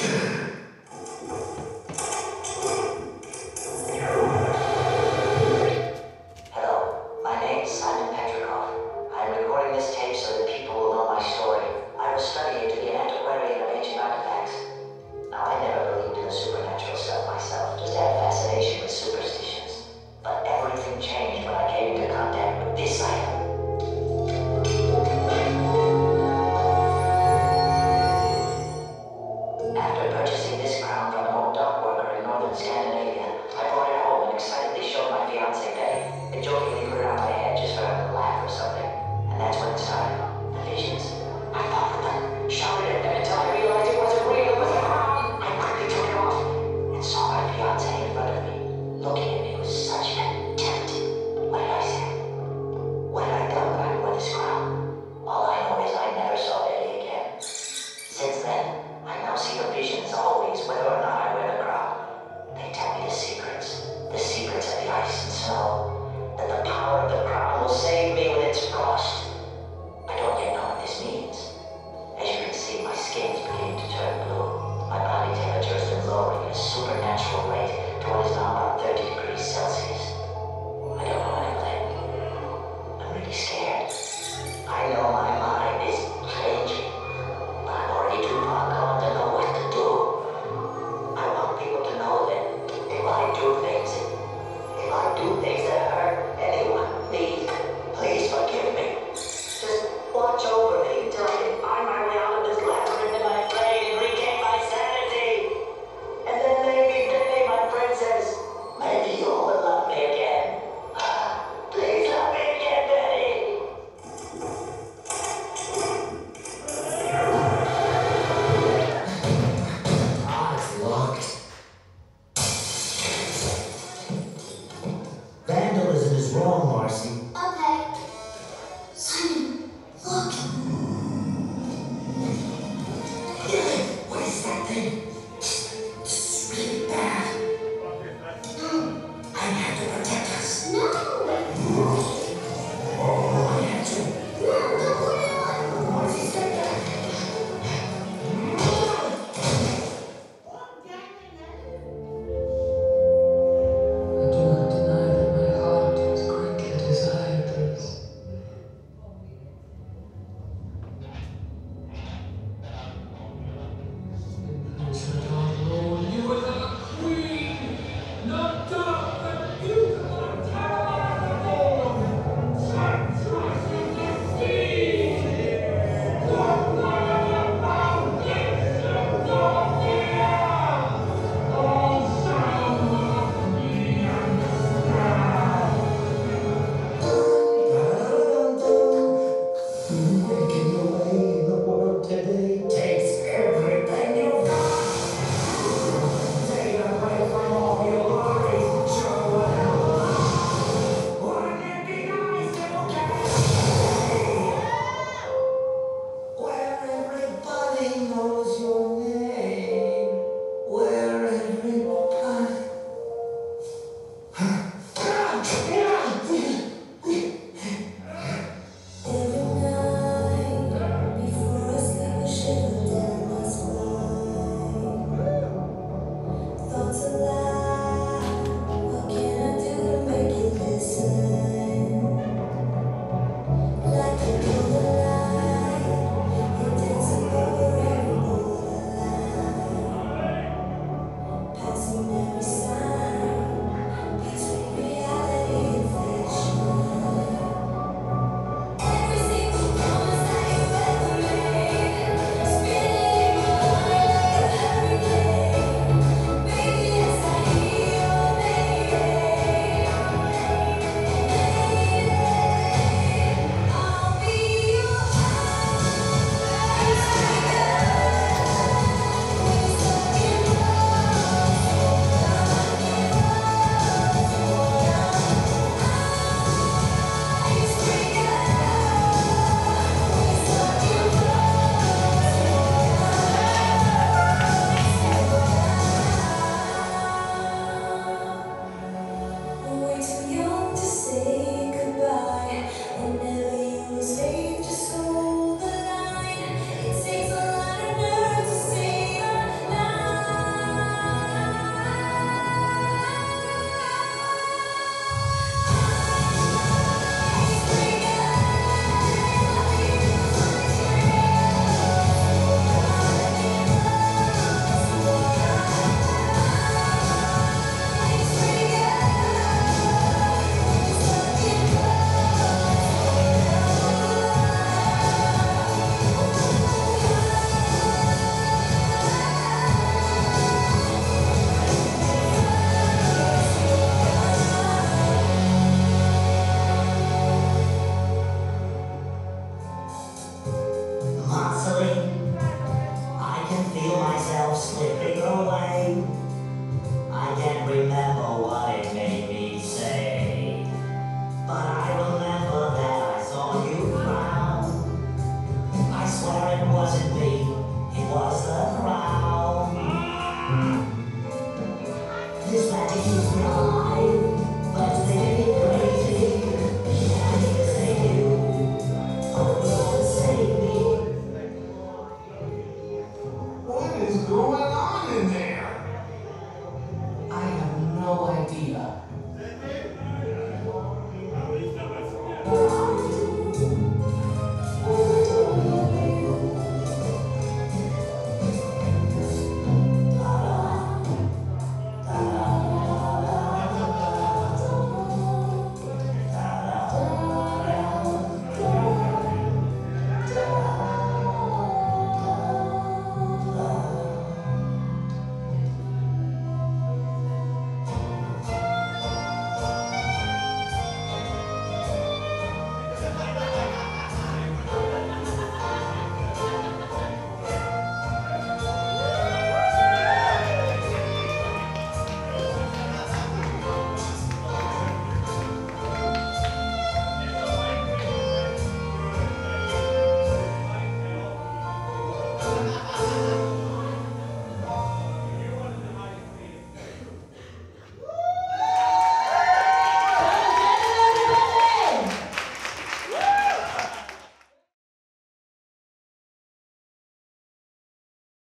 Hello, my name's Simon Petrikov. I'm recording this tape so that people will know my story. I was studying to be an antiquarian of ancient artifacts. Now, I never believed in the supernatural stuff myself, just had a fascination with superstitions. But everything changed when I came into contact with this item. After purchasing this crown from an old dock worker in northern Scandinavia, I brought it home and excitedly showed my fiancée Betty. I jokingly put it on my head just for her to laugh or something. And that's when it started. The visions. I fought with them, shouted at them until I realized it wasn't real, it was a crown. I quickly took it off and saw my fiancée in front of me, looking at me with such contempt. What did I say? What had I done when I wore this crown? All I know is I never saw Betty again. Since then, I now see her visions always, whether or not I wear the crown. They tell me the secrets of the ice and snow, that the power of the crown will save me when it's frost. I don't yet know what this means. As you can see, my skin is beginning to turn blue. My body temperature has been lowering at a supernatural rate to what is now about 30 degrees Celsius. I don't know what I'm thinking. I'm really scared. I know my mind is changing. I'm already too far gone to know what to do. I want people to know that if I do things that hurt anyone, please forgive me. Just watch over me until I can find my way out of this labyrinth in my brain and regain my sanity. And then maybe Betty, my princess, maybe you will love me again. Please love me again, Betty. It's locked. Vandalism is wrong, Marcy. Okay. Simon, look. What is that thing? This is really bad. No. I have to protect us. No. I have to. No, don't put it on. Marcy, step back. I do not deny that my heart has greatly desired this. In person feel myself slipping away. I can't remember what it made